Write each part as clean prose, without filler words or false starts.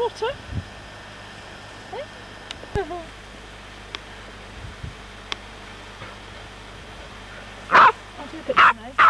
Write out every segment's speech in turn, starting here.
water. Eh? I'll do a picture now.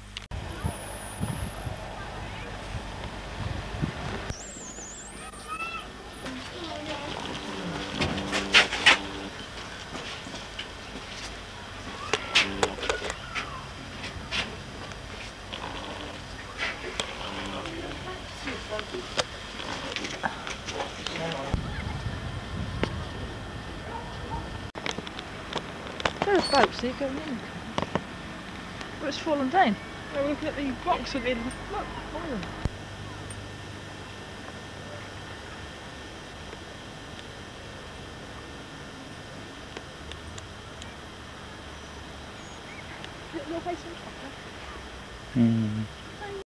There's a boat, see, going in. But it's fallen down. We're looking at the rocks at the end. Look, oh. You're facing tracker. Mm.